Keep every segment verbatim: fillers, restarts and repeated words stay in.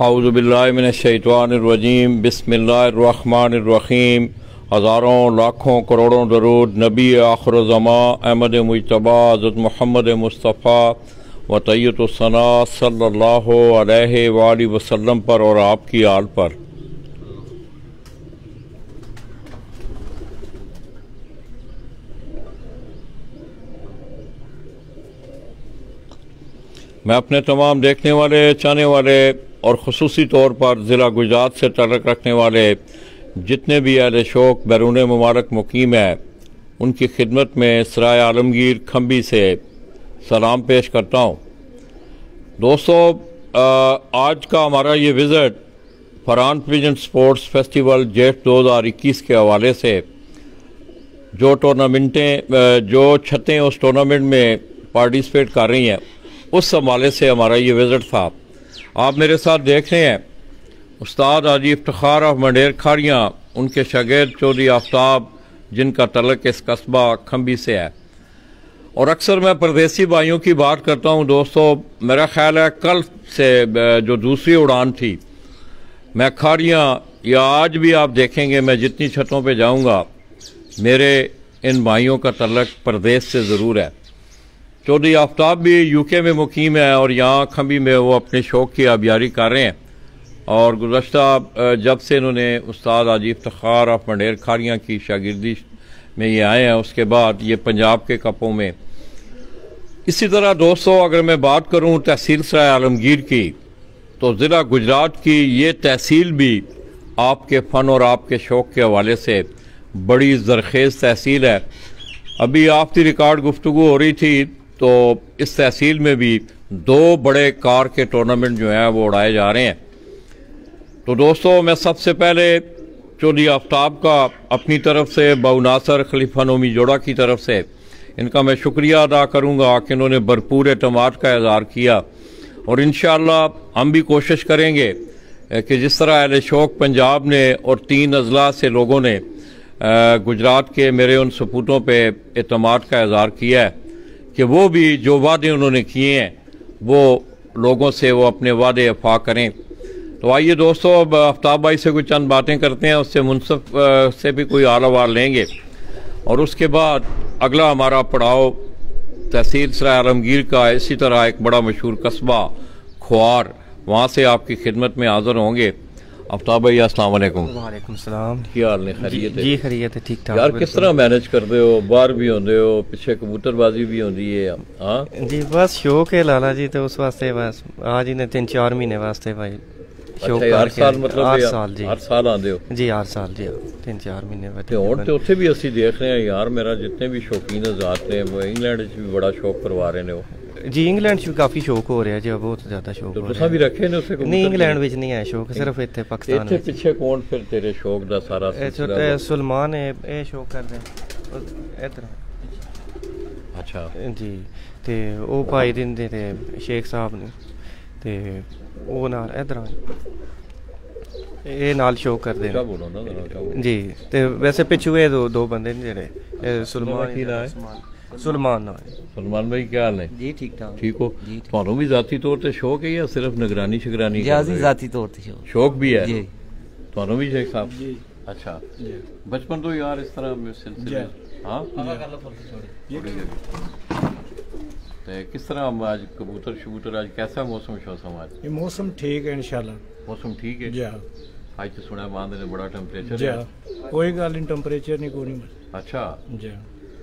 औज़ुबिल्लाहि मिनश्शैतानिर्रजीम बिस्मिल्लाहिर्रहमानिर्रहीम। हज़ारों लाखों करोड़ों दरूद नबी आखिर ज़मा अहमद मुज्तबा हज़रत मोहम्मद मुस्तफ़ा व तय्यतुस्सना सल्लल्लाहु अलैहि वालैहि वसल्लम पर और आपकी आल पर। मैं अपने तमाम देखने वाले, चाहने वाले और ख़ुसूसी तौर पर ज़िला गुजरात से तल्लुक़ रखने वाले जितने भी अहले शौक़ बैरून मुबारक मुकीम है, उनकी खिदमत में सराय आलमगीर खम्बी से सलाम पेश करता हूँ। दोस्तों, आज का हमारा ये visit Farhan pigeon sports festival जेठ दो हज़ार इक्कीस के हवाले से जो टूर्नामेंटें जो छतें उस टूर्नामेंट में पार्टिसिपेट कर रही हैं, उस हवाले से हमारा ये विज़िट था। आप मेरे साथ देख रहे हैं उस्ताद हाजी इफ्तिखार ऑफ मंडेर खारियाँ, उनके शागिर्द चौधरी आफ्ताब, जिनका तल्लुक़ इस कस्बा खम्बी से है। और अक्सर मैं परदेसी भाइयों की बात करता हूँ। दोस्तों, मेरा ख्याल है कल से जो दूसरी उड़ान थी, मैं खारियाँ या आज भी आप देखेंगे मैं जितनी छतों पे जाऊँगा, मेरे इन भाइयों का तल्लुक़ परदेश से ज़रूर है। चौधरी आफ्ताब भी यूके में मुकीम है और यहाँ खम्बी में वो अपने शौक़ की आबियारी कर रहे हैं। और गुज़श्ता जब से इन्होंने उस्ताद हाजी इफ्तिखार ऑफ मंडेर खारियाँ की शागिर्दी में ये आए हैं, उसके बाद ये पंजाब के कपों में। इसी तरह दोस्तों, अगर मैं बात करूँ तहसील सराय आलमगीर की, तो ज़िला गुजरात की ये तहसील भी आपके फ़न और आपके शौक़ के हवाले से बड़ी ज़रखेज़ तहसील है। अभी आफ्ती रिकॉर्ड गुफ्तगू हो रही थी, तो इस तहसील में भी दो बड़े कार के टूर्नामेंट जो हैं वो उड़ाए जा रहे हैं। तो दोस्तों, मैं सबसे पहले चौधरी आफ्ताब का अपनी तरफ से, बाऊ नासर खलीफा नोमी जोड़ा की तरफ से इनका मैं शुक्रिया अदा करूंगा कि इन्होंने भरपूर एतमाद का इज़हार किया। और इंशाअल्लाह हम भी कोशिश करेंगे कि जिस तरह अहले शौक़ पंजाब ने और तीन अजला से लोगों ने गुजरात के मेरे उन सपूतों पे एतमाद का इज़हार किया है कि वो भी जो वादे उन्होंने किए हैं वो लोगों से वो अपने वादे वफा करें। तो आइए दोस्तों, अब आफ्ताब भाई से कुछ चंद बातें करते हैं, उससे मुनसफ से भी कोई आला वाल लेंगे और उसके बाद अगला हमारा पड़ाव तहसील सराय आलमगीर का, इसी तरह एक बड़ा मशहूर कस्बा ख्वार, वहाँ से आपकी खिदमत में हाज़िर होंगे। आफ्ताब भाई अस्सलाम वालेकुम। वालेकुम सलाम। क्या हाल है? खैरियत है? जी खैरियत है, ठीक ठाक। यार किस तरह मैनेज करते हो? बाहर भी होंगे हो, पीछे कबूतरबाजी भी होती है। हाँ जी, बस शौक है लाला जी, तो उस वास्ते बस आज ही ने तीन चार महीने वास्ते भाई शौक। हर साल मतलब हर साल जी, हर साल आते हो? जी हर साल जी, तीन चार महीने बाद। और तो उत्थे भी असी देख रहे हैं यार, मेरा जितने भी शौकीन हज़रात ने वो इंग्लैंड भी बड़ा शौक करवा रहे हैं। वो जी इंग्लैंड भी काफी शौक हो रहा है जी, बहुत ज्यादा शौक हो रहा है। भी रखे ने उसे? नहीं, इंग्लैंड में नहीं है शौक, सिर्फ इतने पाकिस्तान में। पीछे कौन फिर तेरे शौक दा सारा छोटे सुलमान है, ये शौक कर रहे हैं इधर। अच्छा जी, ते वो भाई दिंदे थे शेख साहब ने, ते वो नाल इधर ये नाल शौक करते हैं जी। ते वैसे पिछू ये दो दो बंदे ने जेड़े सुलमान सुलमान सलमान भाई, क्या हाल है? जी ठीक ठाक। ठीक हो? ਤੁਹਾਨੂੰ भी जाती तौर पे शौक है या सिर्फ निगरानी शिगरानी? जी जाती तौर पे शौक शौक भी है जी। ਤੁਹਾਨੂੰ भी शेख साहब जी? अच्छा जी, बचपन तो यार इस तरह में सिलसिले। हाँ, तो किस तरह हम आज कबूतर शबूतर, आज कैसा मौसम शौसम? आज ये मौसम ठीक है इंशाल्लाह, मौसम ठीक है जी। आज तो सुना बांध ने बड़ा टेम्परेचर है। कोई गल नहीं, टेम्परेचर नहीं कोई नहीं। अच्छा जी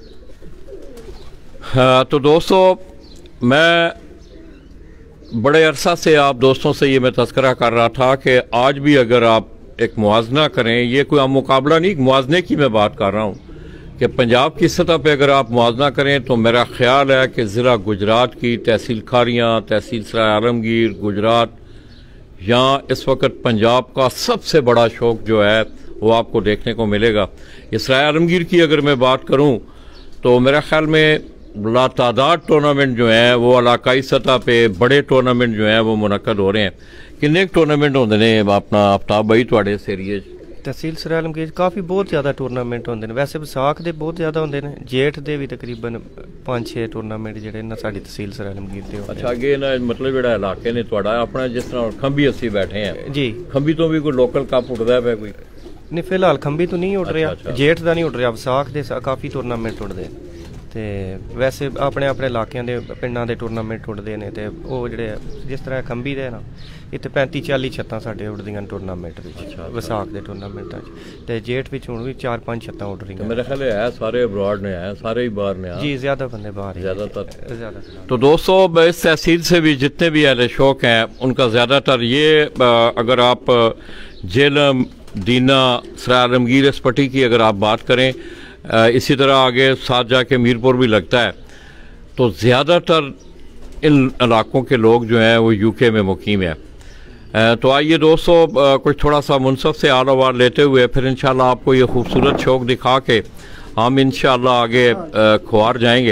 हाँ, तो दोस्तों, मैं बड़े अरसा से आप दोस्तों से ये मैं तज़किरा कर रहा था कि आज भी अगर आप एक मुआजना करें, ये कोई आप मुकाबला नहीं, मुआजने की मैं बात कर रहा हूँ कि पंजाब की सतह पे अगर आप मुआजना करें, तो मेरा ख्याल है कि ज़िला गुजरात की तहसील खारियाँ, तहसील सराय आलमगीर, गुजरात, यहाँ इस वक्त पंजाब का सबसे बड़ा शौक़ जो है वो आपको देखने को मिलेगा। इस सराय आलमगीर की अगर मैं बात करूँ, तो मेरा ख्याल में लातादाद टूर्नामेंट जो हैं वो इलाकाई सतह पे बड़े टूर्नामेंट जो हैं वो मुनक्कद हो रहे हैं। किन्ने टूर्नामेंट होंदे ने अपना आफ्ताब भाई तुहाडे इस एरिए च? तहसील सर आलमगीर काफ़ी बहुत ज़्यादा टूरनामेंट होंगे। वैसे विसाख के बहुत ज़्यादा होंगे ने, जेठ के भी तकरीबन पाँच छे टूरनामेंट जोड़े ना साड़ी तहसील सर आलमगीर के। अच्छा अगे ना मतलब जो इलाके ने थोड़ा अपना जिस तरह खंबी अस्सी बैठे हैं जी, खंबी तो भी कोई लोकल कप उठता है कोई? नहीं फिलहाल खंबी तो नहीं उठ रहा। अच्छा, अच्छा। जेठ का नहीं उठ रहा, विसाख के काफ़ी टूरनामेंट उठते हैं। तो वैसे अपने अपने इलाकों के पिंडों के टूरनामेंट उठते हैं। तो वो जोड़े जिस तरह खंबी दे ना इतने पैंती चाली छत्तां साढ़े उठदियां टूरनामेंट विसाख के टूरनामेंट। तो जेठ भी हूँ भी चार पाँच छत्तां उठ रही मेरे ख्याल है सारे अब्रॉड ने है, सारे ही बाहर ने। जी ज़्यादा बंदे बाहर ज़्यादातर ज़्यादा। तो दोस्तों इस तहसील से भी जितने भी अहले शौक हैं उनका ज़्यादातर ये, अगर आप जेलम दीना सराय आलमगीर इस पट्टी की अगर आप बात करें, इसी तरह आगे साथ जाके मीरपुर भी लगता है, तो ज़्यादातर इन इलाकों के लोग जो हैं वो यूके में मुकीम है। तो आइए दोस्तों कुछ थोड़ा सा मुनसफ से आल आवार लेते हुए फिर इंशाल्लाह आपको ये खूबसूरत शौक दिखा के हम इंशाल्लाह आगे खुआर जाएंगे।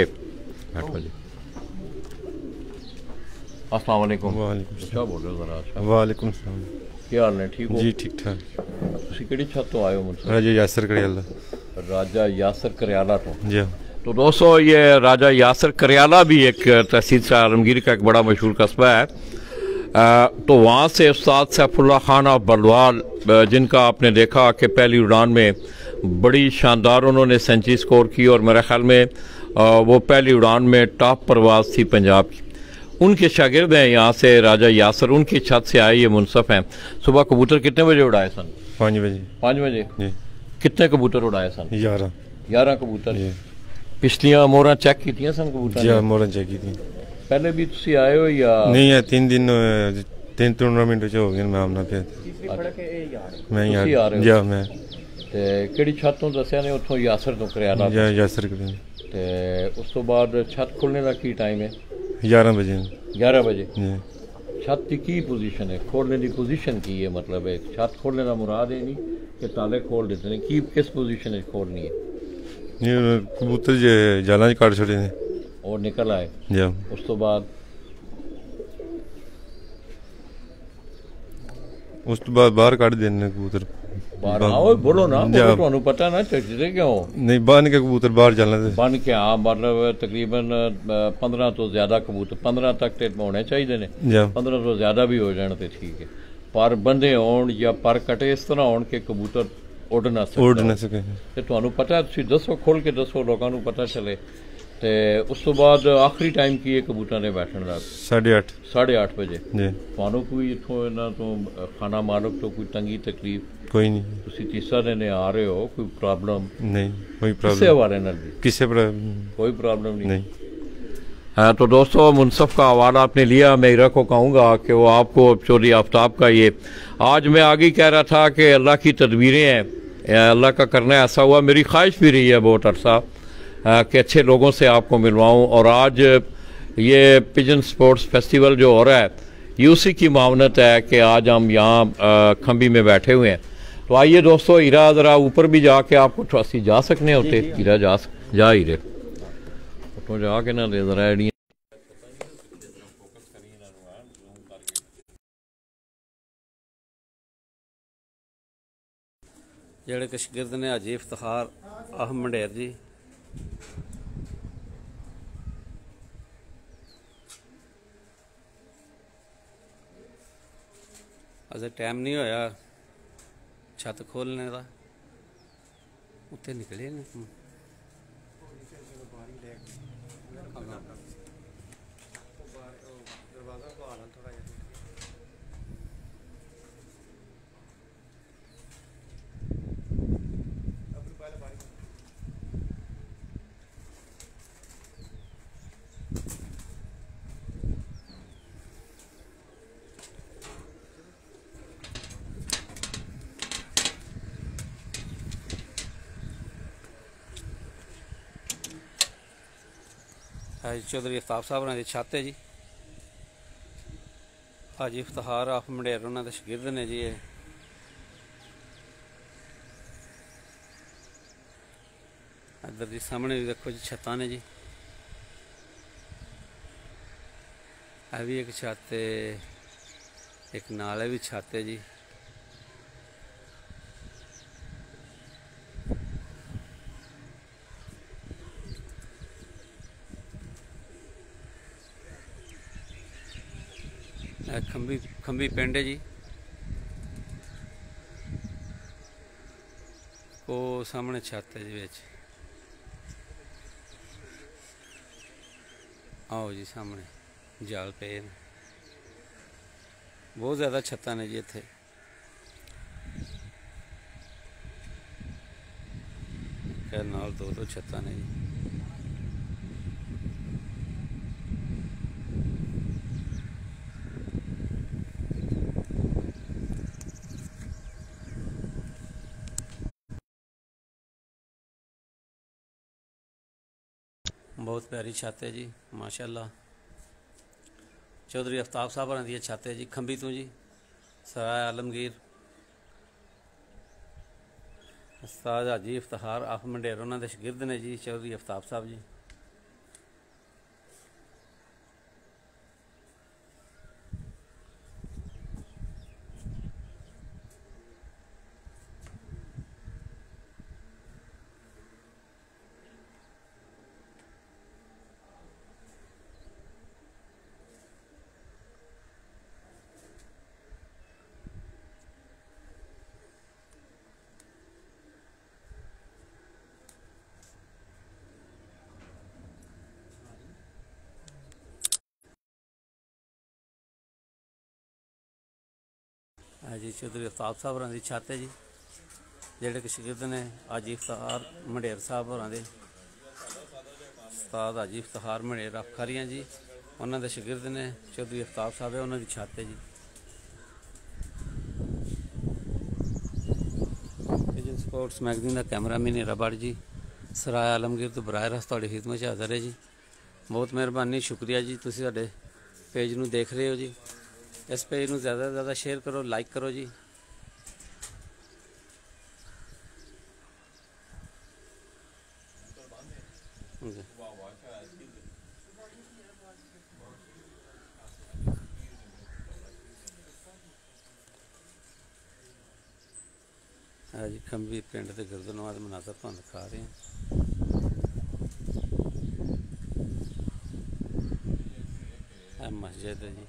अस्सलाम वालेकुम। क्या बोल रहे हो ज़रा? वालेकुम सलाम। क्या हाल है? ठीक हो जी? ठीक ठाक। तुसी किहड़ी छत तो आए हो? मुझसे राजा यासर करियाला। राजा यासर करियाला तो जी। तो दोस्तों ये राजा यासर करियाला भी एक तहसील सराय आलमगीर का एक बड़ा मशहूर कस्बा है। आ, तो वहाँ से उस्ताद सैफुल्लाह खान ऑफ बरवाल, जिनका आपने देखा कि पहली उड़ान में बड़ी शानदार उन्होंने सेंचुरी स्कोर की और मेरे ख्याल में आ, वो पहली उड़ान में टॉप परवाज़ थी पंजाब की। उनके शागिर्द हैं यहाँ से राजा यासर, उनकी छत से आए ये मुनसफ हैं। सुबह कबूतर कितने बजे उड़ाए सन? पाँच बजे। पाँच बजे जी। कितने कबूतर उड़ाए सन? ग्यारह। ग्यारह कबूतर। पिछलियां मोहरा चेक कीतियां सन कबूतर? जी मोहरा चेक की थी। पहले भी तुसी आए हो या नहीं? है तीन दिन तीन टूर्नामेंट हो गए मैं आमना पे। मैं यार जी मैं ते केड़ी छत तो दसिया ने उथों यासर तो करियाला या यासर कर ते उस तो बाद छत खुलने का की टाइम है? ग्यारह बजे। ग्यारह बजे। जी। छत की की पोजीशन है? खोलने की पोजीशन की है? मतलब है छत खोलने का मुराद है नहीं कि ताले खोल देते हैं, की किस पोजीशन में खोलनी है? नहीं कबूतर जाला काट छोड़े ने और निकल आए। जी। उस तो बाद उस तो बाद बाहर काट देने कबूतर बाहर। आओ बोलो ना, बोलो तो पता ना चलते क्यों नहीं बन के कबूतर बाहर चलना थे बन के। हाँ मतलब तकरीबन पंद्रह तो ज्यादा कबूतर पंद्रह तक तो होने चाहिए ने, पंद्रह तो ज्यादा भी हो जाने तो ठीक है। पर बंदे होन या पर कटे इस तरह होन के कबूतर उड़ ना सके। उड़ ना सके ते तुहानू पता तुसी दसो, खोल के दसो लोगों को पता चले। ते उस तो बाद आखिरी टाइम की है कबूतर ने बैठने का? साढ़े आठ। साढ़े आठ बजे। जी। तुहानू कोई इथों इन्हां तो खाना मालक तो कोई तंगी तकलीफ? कोई नहीं। तुसी तीसरा दिन आ रहे हो, कोई प्रॉब्लम? नहीं कोई प्रॉब्लम। किससे हवाले नाल भी? किससे कोई प्रॉब्लम नहीं, नहीं। हाँ तो दोस्तों मुनसफ का हवाला आपने लिया। मैं इरा को कहूँगा कि वो आपको चोरी आफ्ताब का ये आज मैं आगे कह रहा था कि अल्लाह की तदबीरें हैं, अल्लाह का करना ऐसा हुआ। मेरी ख्वाहिश भी रही है बहुत अरसा कि अच्छे लोगों से आपको मिलवाऊँ, और आज ये पिजन स्पोर्ट्स फेस्टिवल जो हो रहा है ये उसी की मावनत है कि आज हम यहाँ खंबी में बैठे हुए हैं। तो आइए दोस्तों हीरा ज़रा ऊपर भी जाके आपको ट्रस्टी जा सकने होते हीरा जा जा हीरे तो जाके ना दे जरा एडियां ਜਿਹੜੇ ਕਸ਼ਗਿਰਦ ਨੇ ਹਾਜੀ ਇਫਤਖਾਰ ਆਹ ਮੰਡੇਰ ਜੀ ਅਜੇ ਟਾਈਮ ਨਹੀਂ ਹੋਇਆ ਛੱਤ ਖੋਲਣੇ ਦਾ ਉੱਤੇ ਨਿਕਲੇ ਨੇ चौधरी आफ्ताब साहब ने छत है जी हाजी इफ्तिखार आफ मंडेर उन्होंने शगिर्द ने जी। इधर जी सामने भी देखो जी छत्तां ने जी, यह भी एक छत है, एक नाल भी छत है जी। ਇਹ ਖੰਭੀ ਖੰਭੀ ਪਿੰਡ ਹੈ ਜੀ। ਉਹ ਸਾਹਮਣੇ ਛੱਤ ਹੈ ਜੀ ਵਿੱਚ। आओ जी सामने जाल पे बहुत ज़्यादा छत्तां ने जी इत्थे। खैर नाल दो दो छत्तां ने जी। बहुत प्यारी छत है जी माशाअल्लाह। चौधरी अफ्ताब साहब होरां दी छत है जी खंबी तो जी। सराय आलमगीर उस्ताद हाजी इफ्तिखार आफ मंडेर उन्हां दे शागिर्द ने जी चौधरी अफ्ताब साहब जी। है जी चौधरी अफ्ताब साहब होरां दी छत है जी। जेह्ड़े कि शागिर्द ने हाजी इफ्तिखार मंडेर साहब होरां दे। उस्ताद हाजी इफ्तिखार मंडेर अखारियां जी उन्हां दे शागिर्द ने चौधरी अफ्ताब साहब है उन्हां दी छत है जी। विजन स्पोर्ट्स मैगजीन का कैमरा मैन रबड़ जी सराय आलमगीर तो बराह रास्त तुहाडी खिदमत च हाज़र है जी। बहुत मेहरबानी शुक्रिया जी तुसीं साडे पेज नूं देख रहे हो जी। इस पेज में ज़्यादा से ज़्यादा शेयर करो लाइक करो जी। है जी खंबी पिंड के गुरदुआरा के मनाजर तुहानूं दिखा रहे हैं। है मस्जिद है जी।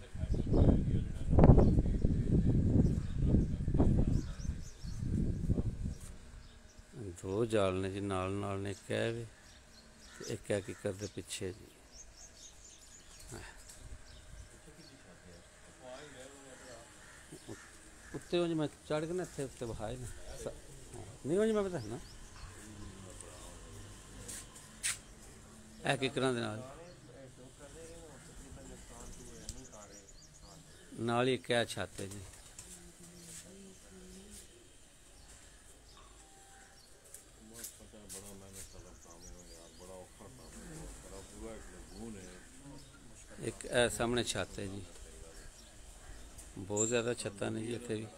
दो जाल ने जी नाल नाल ने एक है एक है किकर दे पिछे जी। उत्ते हो जी मैं चढ़ के ना इत्थे उत्ते बहाए ना नहीं हो जी मैं बता ना है किकरां दे नाल नाल ही एक है छत है जी। एक ए सामने छत है जी। बहुत ज़्यादा छत्तां ने जी इत्थे भी।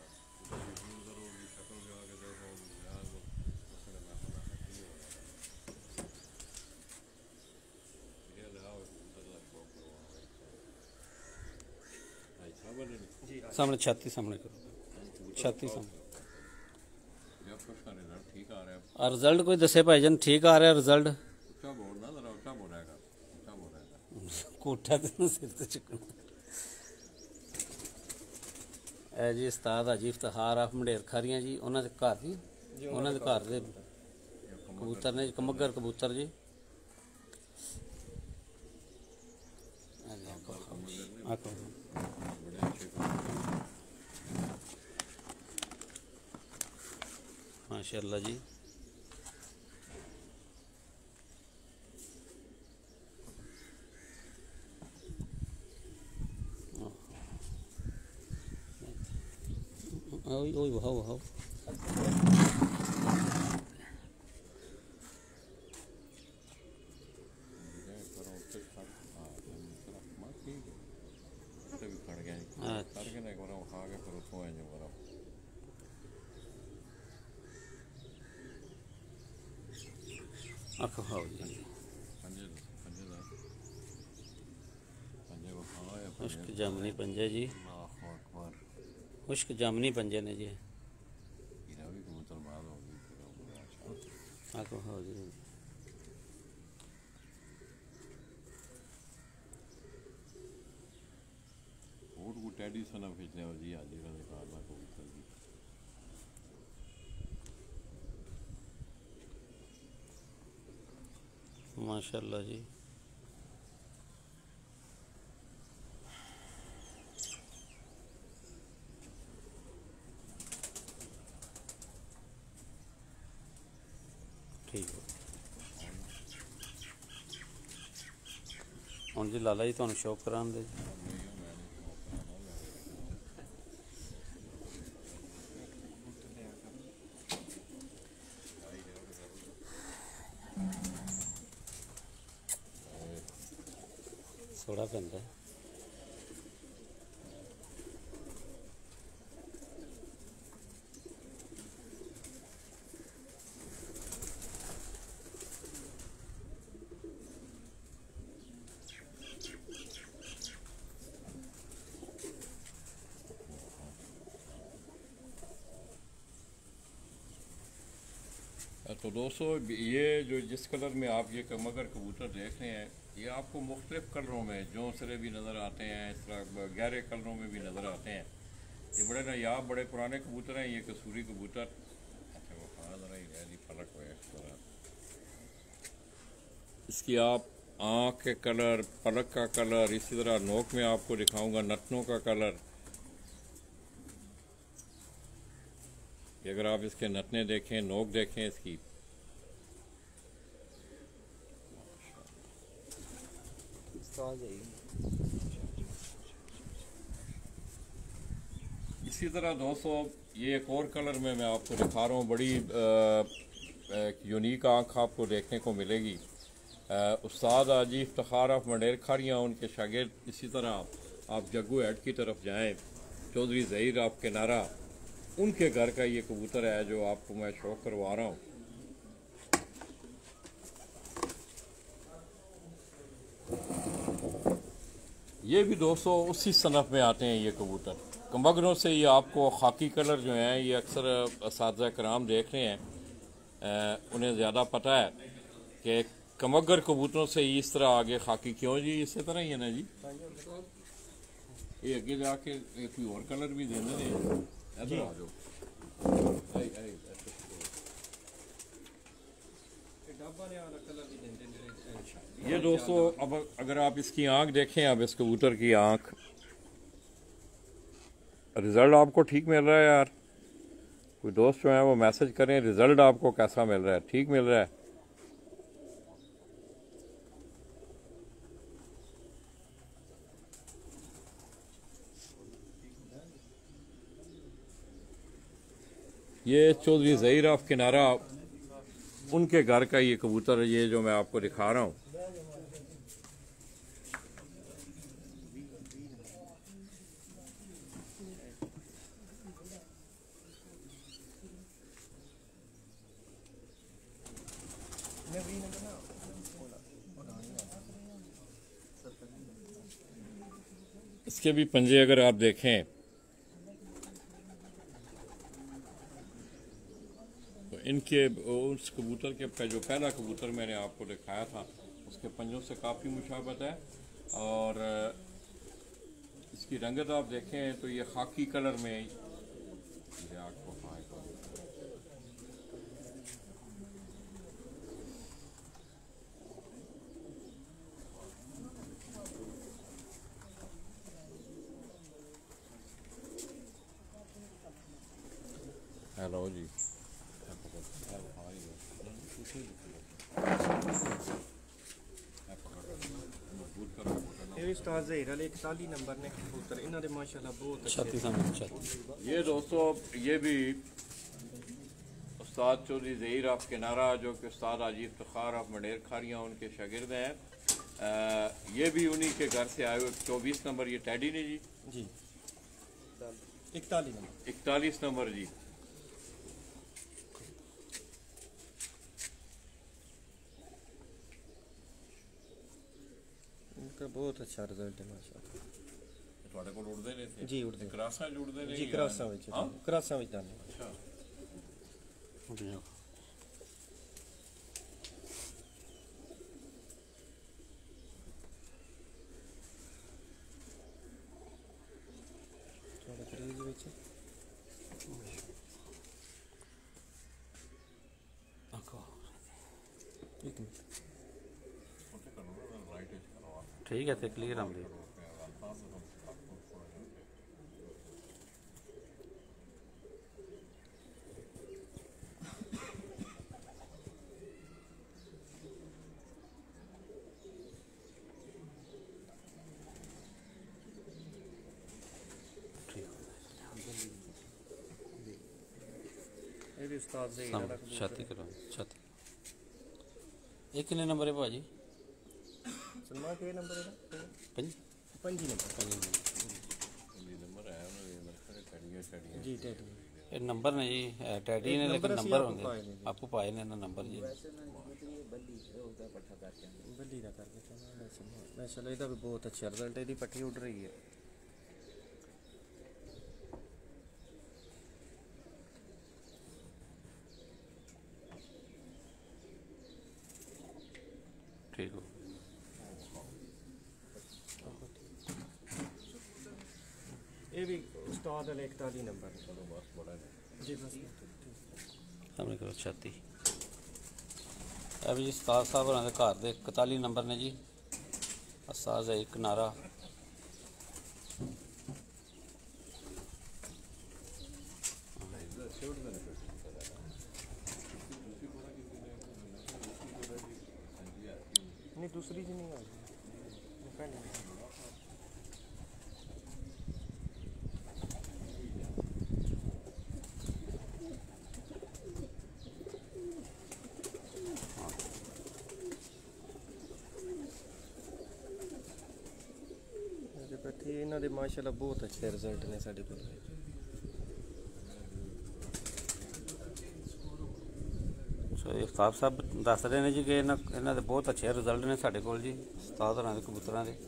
सामने छत ही सामने करो छत ही सामने। रिजल्ट कोई दसे भाईजान ठीक आ रहा रिजल्ट। कोठा तो सिर तो चुकना है जी। उस्ताद हाजी इफ्तिखार आफ मंडेर खारियां जी उन्होंने घर जी उन्होंने घर दे कबूतर ने कमगर कबूतर जी। माशाअल्लाह जी। ओए ओए वहाओ वहाओ आखो खाओ जी। मुश्क जामनी पंजे जी। मुश्क जामनी पंजे ने जी। आखो खाओ जी। कोट को टैडी सना भेजने और जी आज का निकालना कबूतर जी माशाल्लाह जी। ठीक है ਹੁਣ ਜੀ ਲਾਲਾ ਜੀ ਤੁਹਾਨੂੰ ਸ਼ੌਕ ਕਰਾਉਂਦੇ ਜੀ। ਸੋੜਾ ਪੈਂਦਾ तो दोस्तों ये जो जिस कलर में आप ये मगर कबूतर देख रहे हैं ये आपको मुख्तलिफ कलरों में जौंसरे भी नज़र आते हैं, इस तरह गहरे कलरों में भी नज़र आते हैं। ये बड़े नायाब बड़े पुराने कबूतर हैं। ये कसूरी कबूतर अच्छा वो खाना ज़रा ही रह फलक हुए इस तरह इसकी आप आँख के कलर, पलक का कलर, इसी तरह नोक में आपको दिखाऊंगा नटनों का कलर। अगर आप इसके नटने देखें, नोक देखें इसकी, इसी तरह दोस्तों ये एक और कलर में मैं आपको दिखा रहा हूँ। बड़ी एक यूनिक आँख आपको देखने को मिलेगी। उस्ताद हाजी इफ्तिखार ऑफ मंडेर खारियाँ उनके शागिर्द। इसी तरह आप जग्गू हेड की तरफ जाएँ, चौधरी ज़हीर ऑफ किनारा, उनके घर का ये कबूतर है जो आपको मैं शौक करवा रहा हूँ। ये भी दोस्तों उसी सनफ में आते हैं ये कबूतर। कमबगरों से ये आपको खाकी कलर जो हैं ये अक्सर असातिज़ा कराम देख रहे हैं, आ, उन्हें ज़्यादा पता है कि कमगर कबूतरों से इस तरह आगे खाकी क्यों जी, इसी तरह ही है ना जी। ये आगे जाके कोई और कलर भी देने दें। ये दोस्तों अब अगर आप इसकी आंख देखें, अब इस कबूतर की आंख, रिजल्ट आपको ठीक मिल रहा है यार? कोई दोस्त जो है वो मैसेज करें रिजल्ट आपको कैसा मिल रहा है, ठीक मिल रहा है? ये चौधरी ज़हीर ऑफ किनारा उनके घर का ये कबूतर, ये जो मैं आपको दिखा रहा हूँ। इसके भी पंजे अगर आप देखें तो इनके उस कबूतर के जो पहला कबूतर मैंने आपको दिखाया था उसके पंजों से काफ़ी मुशाबत है। और इसकी रंगत आप देखें तो ये खाकी कलर में ये आपको हेलो जी। ये उस्ताद ज़हीर वाले इकतालीस नंबर ने कबूतर इन्होंने माशाल्लाह बहुत छत्तीस नंबर। ये दोस्तों ये भी उस्ताद चौधरी ज़हीर ऑफ किनारा जो कि उस्ताद हाजी इफ्तिखार ऑफ मंडेर खारियाँ उनके शागिर्द हैं। ये भी उन्हीं के घर से आए हुए। चौबीस नंबर ये टैडी ने जी जी इकतालीस नंबर इकतालीस नंबर जी। इनका बहुत अच्छा रिजल्ट है माशाल्लाह। ਤੁਹਾਡੇ ਕੋਲ ਉੜਦੇ ਨੇ ਇੱਥੇ जी उड़ते ਕਰਾਸਾਂ ਜੁੜਦੇ ਨੇ जी क्रासा ਵਿੱਚ क्रासा ਵਿੱਚ ਜਾਂਦੇ। ਅੱਛਾ ठीक है, क्लियर आंदी ਇਹ ਵੀ ਉਸਤਾਦ ਦੇ सामने छाती करो छाती एक कितने नंबर है भाजी सलमान के नंबर है पंज पंजी नंबर पंज नंबर जी टैडी ये नंबर ने जी टैडी ने लेकिन नंबर होंगे आपको पाए ने ना नंबर जी बल्ली दा करके मैं चलो ਇਹਦਾ ਵੀ ਬਹੁਤ ਅੱਛਾ ਰਿਜ਼ਲਟ ਇਹਦੀ ਪੱਠੀ ਉੱਡ ਰਹੀ ਹੈ ठीक हो ਇਹ ਵੀ ਉਸਤਾਦ ਵਾਲੇ इकतालीस नंबर जी बस सामने करो छाती अभी जी उस्ताद साहब होना दे घर दे इकतालीस नंबर ने जी असाज है एक नारा नहीं दूसरी जी नहीं आ रही पहले पट्टी इन्होंने माशाल्लाह बहुत अच्छे रिजल्ट ने साढ़े को उस्ताद साहब दस रहे हैं जी कि इन्हों के बहुत अच्छे रिजल्ट ने साढ़े को जी उस्ताद होना दे कबूतरों के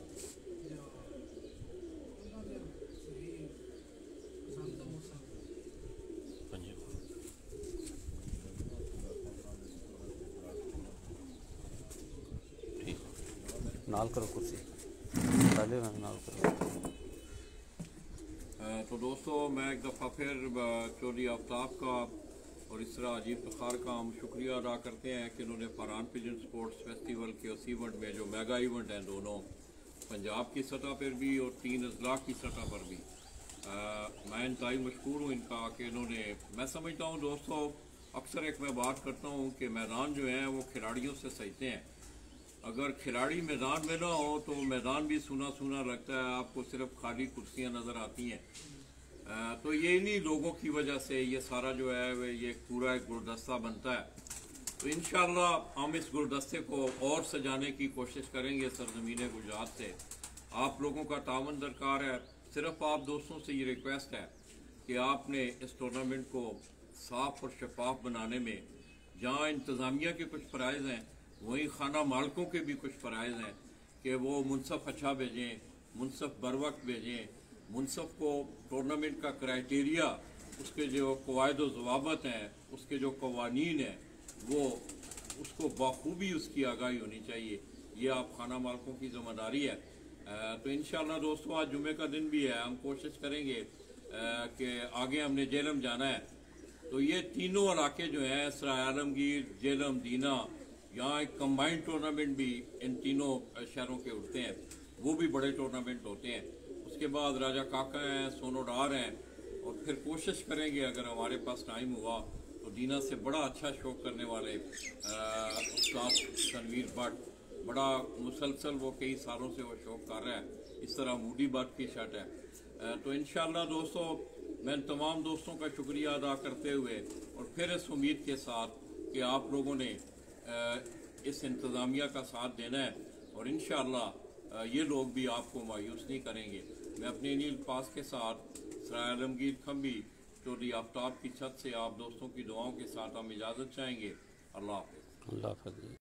ठीक नाल करो कुर्सी नाल करो। तो दोस्तों मैं एक दफ़ा फिर चौधरी आफ्ताब का और इस तरह अजीब फ़खार का हम शुक्रिया अदा करते हैं कि उन्होंने फरहान पिजन स्पोर्ट्स फेस्टिवल के उस इवेंट में जो मेगा इवेंट हैं दोनों पंजाब की सतह पर भी और तीन अजला की सतह पर भी आ, मैं इंतहाई मशकूर हूँ इनका कि इन्होंने मैं समझता हूँ दोस्तों अक्सर एक मैं बात करता हूँ कि मैदान जो हैं वो खिलाड़ियों से सजते हैं। अगर खिलाड़ी मैदान में ना हो तो मैदान भी सूना सूना लगता है, आपको सिर्फ खाली कुर्सियाँ नज़र आती हैं। तो ये इन्हीं लोगों की वजह से ये सारा जो है ये पूरा एक गुलदस्ता बनता है। तो इंशाअल्लाह हम इस गुलदस्ते को और सजाने की कोशिश करेंगे सरजमीन गुजरात से। आप लोगों का तावन दरकार है। सिर्फ आप दोस्तों से ये रिक्वेस्ट है कि आपने इस टूर्नामेंट को साफ और शफाफ बनाने में जहाँ इंतज़ामिया के कुछ फ़राइज़ हैं वहीं खाना मालकों के भी कुछ फ़राइज़ हैं कि वो मुनसफ़ अच्छा भेजें, मुनसफ़ बर वक्त भेजें, मुनसफ़ को टूर्नामेंट का क्राइटेरिया उसके जो कवायद व ज़वाबत हैं उसके जो कवानीन हैं वो उसको बाखूबी उसकी आगाही होनी चाहिए। ये आप खाना मालकों की ज़िम्मेदारी है। तो इंशाअल्लाह दोस्तों आज जुमे का दिन भी है, हम कोशिश करेंगे कि आगे हमने जेलम जाना है तो ये तीनों इलाके जो हैं सराय आलमगीर जेलम दीना यहाँ एक कम्बाइंड टूर्नामेंट भी इन तीनों शहरों के उठते हैं, वो भी बड़े टूर्नामेंट होते हैं। उसके बाद राजा काका हैं, सोनोडार हैं और फिर कोशिश करेंगे अगर हमारे पास टाइम हुआ तो दीना से बड़ा अच्छा शो करने वाले उस्ताद तनवीर भट्ट बड़ा मुसलसल वो कई सालों से वो शो कर रहा है। इस तरह मूडी भट्ट की शर्ट है। तो इंशाअल्लाह दोस्तों मैं तमाम दोस्तों का शुक्रिया अदा करते हुए और फिर इस उम्मीद के साथ कि आप लोगों ने इस इंतज़ामिया का साथ देना है और इंशाअल्लाह ये लोग भी आपको मायूस नहीं करेंगे। मैं अपने नील पास के साथ सराय आलमगीर खम्बी चौधरी आफ्ताब की छत से आप दोस्तों की दुआओं के साथ हम इजाज़त चाहेंगे। अल्लाह हाफ़िज़। अल्लाह हाफ़िज़।